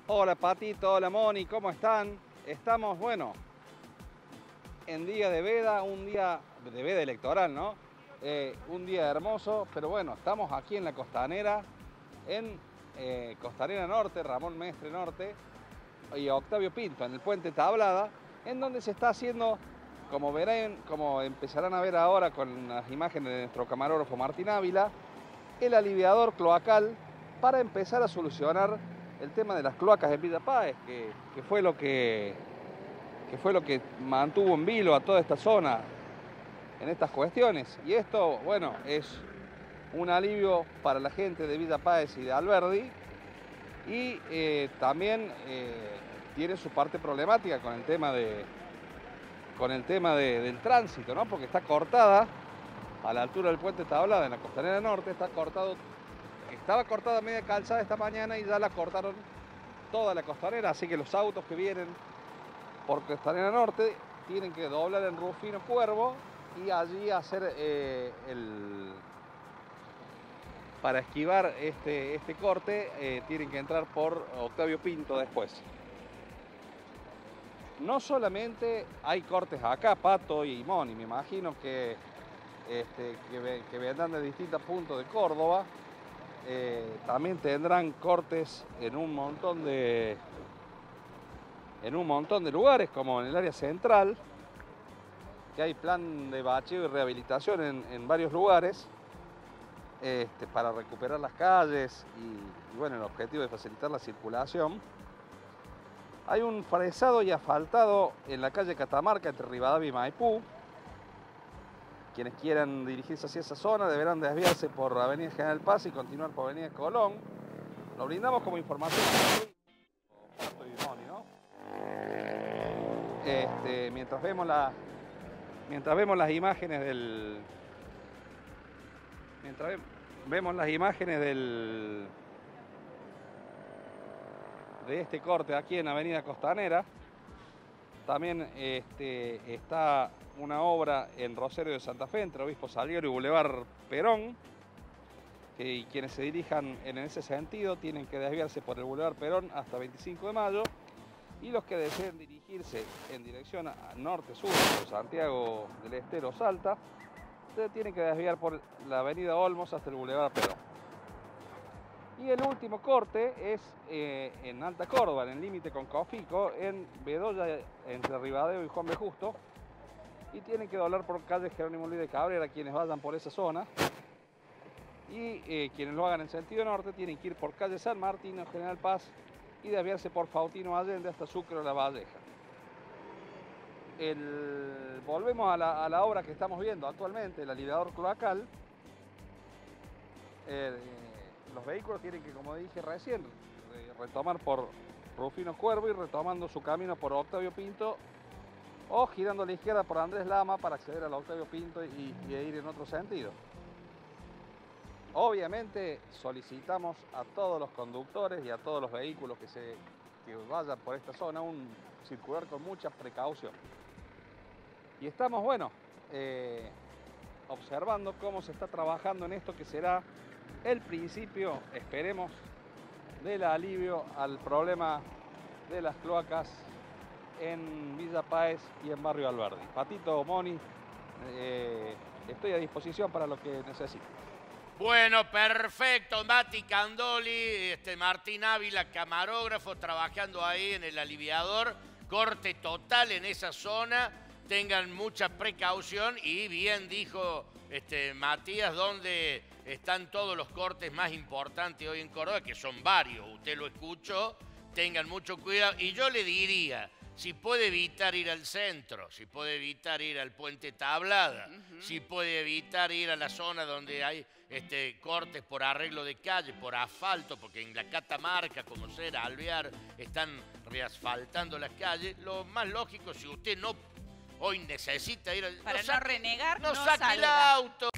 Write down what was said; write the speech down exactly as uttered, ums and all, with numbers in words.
Hola Patito, hola Moni, ¿cómo están? Estamos, bueno, en día de veda, un día de veda electoral, ¿no? Eh, un día hermoso, pero bueno, estamos aquí en la Costanera, en eh, Costanera Norte, Ramón Mestre Norte y Octavio Pinto, en el Puente Tablada, en donde se está haciendo, como verán, como empezarán a ver ahora con las imágenes de nuestro camarógrafo Martín Ávila, el aliviador cloacal para empezar a solucionar el tema de las cloacas en Villa Páez, que, que, fue lo que, que fue lo que mantuvo en vilo a toda esta zona en estas cuestiones. Y esto, bueno, es un alivio para la gente de Villa Páez y de Alberdi, y eh, también eh, tiene su parte problemática con el tema, de, con el tema de, del tránsito, ¿no? Porque está cortada a la altura del Puente Tablada, en la Costanera Norte, está cortado. Estaba cortada media calzada esta mañana y ya la cortaron toda la Costanera, así que los autos que vienen por Costanera Norte tienen que doblar en Rufino Cuervo y allí hacer eh, el... Para esquivar este, este corte eh, tienen que entrar por Octavio Pinto después. No solamente hay cortes acá, Pato y Moni, me imagino que, este, que, que vendrán de distintos puntos de Córdoba. Eh, también tendrán cortes en un montón de en un montón de lugares, como en el área central, que hay plan de bacheo y rehabilitación en, en varios lugares este, para recuperar las calles y, y bueno, el objetivo de facilitar la circulación. Hay un fresado y asfaltado en la calle Catamarca entre Rivadavia y Maipú. Quienes quieran dirigirse hacia esa zona deberán desviarse por Avenida General Paz y continuar por Avenida Colón. Lo brindamos como información ¿no? este, mientras, vemos la, mientras vemos las imágenes del... Mientras ve, vemos las imágenes del... de este corte aquí en Avenida Costanera. También este, está una obra en Rosario de Santa Fe, entre Obispo Salguero y Boulevard Perón, que y quienes se dirijan en ese sentido tienen que desviarse por el Boulevard Perón hasta veinticinco de mayo, y los que deseen dirigirse en dirección a norte-sur, por Santiago del Estero, Salta, se tienen que desviar por la Avenida Olmos hasta el Boulevard Perón. Y el último corte es eh, en Alta Córdoba, en el límite con Cofico, en Bedoya, entre Rivadeo y Juan B. Justo. Y tienen que doblar por calle Jerónimo Luis de Cabrera quienes vayan por esa zona. Y eh, quienes lo hagan en sentido norte tienen que ir por calle San Martín o General Paz y desviarse por Faustino Allende hasta Sucre o La Valleja. El... Volvemos a la, a la obra que estamos viendo actualmente, el aliviador cloacal. Eh, Los vehículos tienen que, como dije recién, retomar por Rufino Cuervo y retomando su camino por Octavio Pinto o girando a la izquierda por Andrés Lama para acceder al Octavio Pinto y, y ir en otro sentido. Obviamente solicitamos a todos los conductores y a todos los vehículos que, se, que vayan por esta zona un circular con mucha precaución. Y estamos, bueno, eh, observando cómo se está trabajando en esto que será el principio, esperemos, del alivio al problema de las cloacas en Villa Páez y en Barrio Alberdi. Patito, Moni, eh, estoy a disposición para lo que necesiten. Bueno, perfecto. Mati Candoli, este Martín Ávila, camarógrafo, trabajando ahí en el aliviador. Corte total en esa zona. Tengan mucha precaución y bien dijo este, Matías, donde están todos los cortes más importantes hoy en Córdoba, que son varios, usted lo escuchó, tengan mucho cuidado. Y yo le diría, si puede evitar ir al centro, si puede evitar ir al Puente Tablada, uh-huh. si puede evitar ir a la zona donde hay este, cortes por arreglo de calle, por asfalto, porque en la Catamarca, como será Alvear, están reasfaltando las calles, lo más lógico, si usted no hoy necesita ir al... Para no, no renegar, no, no saque salga. el auto,